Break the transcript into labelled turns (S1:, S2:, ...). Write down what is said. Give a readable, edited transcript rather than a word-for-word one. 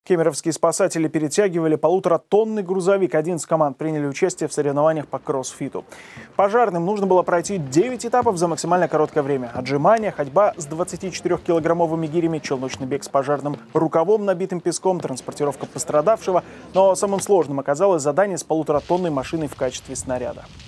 S1: Кемеровские спасатели перетягивали 1,5-тонный грузовик. 11 команд приняли участие в соревнованиях по кроссфиту. Пожарным нужно было пройти 9 этапов за максимально короткое время. Отжимания, ходьба с 24-килограммовыми гирями, челночный бег с пожарным рукавом, набитым песком, транспортировка пострадавшего. Но самым сложным оказалось задание с 1,5-тонной машиной в качестве снаряда.